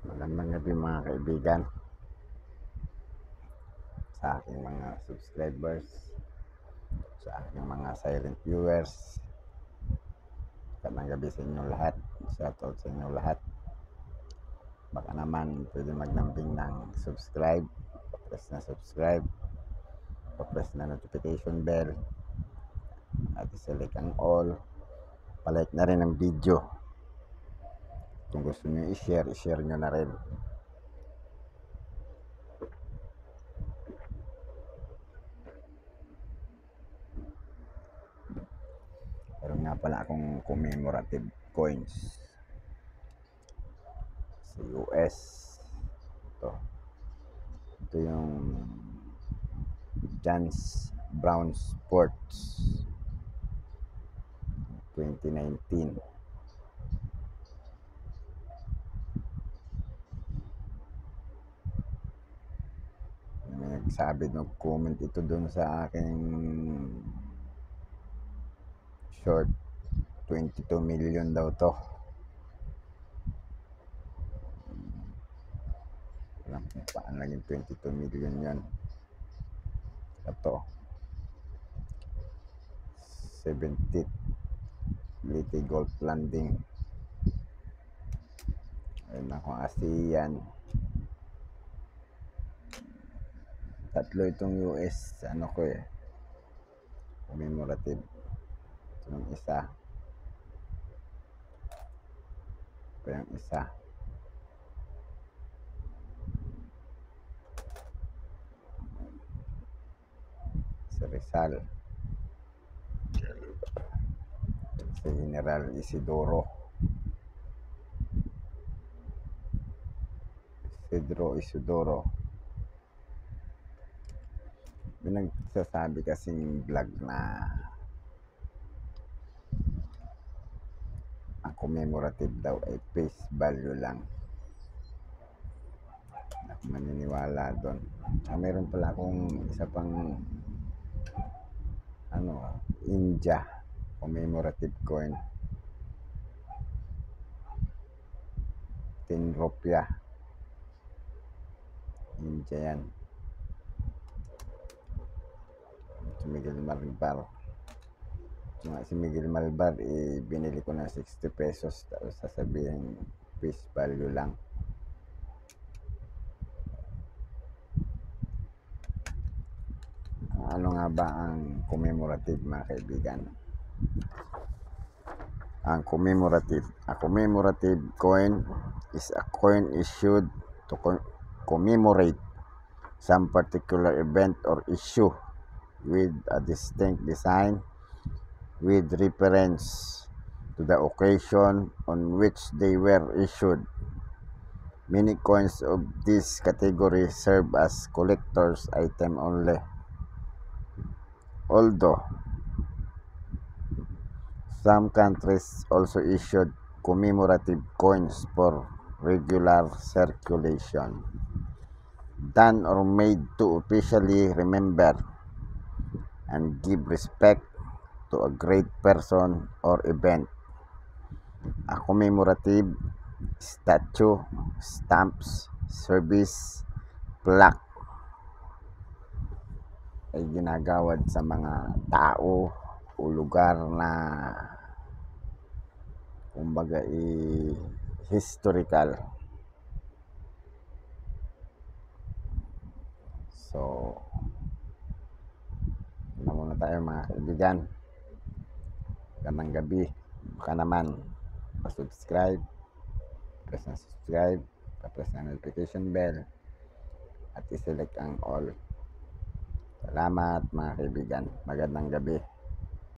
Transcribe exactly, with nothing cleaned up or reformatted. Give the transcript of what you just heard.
Magandang gabi mga kaibigan, sa aking mga subscribers, sa aking mga silent viewers. Magandang gabi sa inyo lahat. Shoutout sa inyo lahat. Baka naman pwede maglambing ng subscribe, press na subscribe, press na notification bell, at select ang all. Palike na rin ang video. Kung gusto nyo i-share, i-share nyo na rin. Meron nga pala akong commemorative coins sa U S. Ito. Ito yung John's Brown Sports twenty nineteen. May nagsabi, nag-comment ito dun sa aking short. Twenty-two million daw to. Alam kung paano naging twenty-two million yan. Ito seventieth Leyte Golf Landing. Ayun ako, ASEAN. Tatlo itong U S, ano ko eh, commemorative. Ito yung isa. Ito yung isa. Sa Rizal. Sa General Isidoro. Pedro Isidoro. May nagsasabi kasing vlog na ang commemorative daw ay face value lang. Ako maniniwala doon. Ah, meron pala akong isa pang ano, India commemorative coin. ten rupya. India yan. Si Miguel Malbar. Si Miguel Malbar, eh, binili ko na sixty pesos. Tapos sasabihin, face value lang. Ano nga ba ang commemorative, mga kaibigan? Ang commemorative. A commemorative coin is a coin issued to commemorate some particular event or issue with a distinct design with reference to the occasion on which they were issued. Many coins of this category serve as collector's item only. Although some countries also issued commemorative coins for regular circulation, done or made to officially remember and give respect to a great person or event. A commemorative statue, stamps, service, plaque ay ginagawad sa mga tao o lugar na kumbaga i historical. So, na muna tayo mga kaibigan. Magandang gabi. Baka naman pa-subscribe, press na subscribe, press na notification bell, at i-select ang all. Salamat mga kaibigan. Magandang gabi.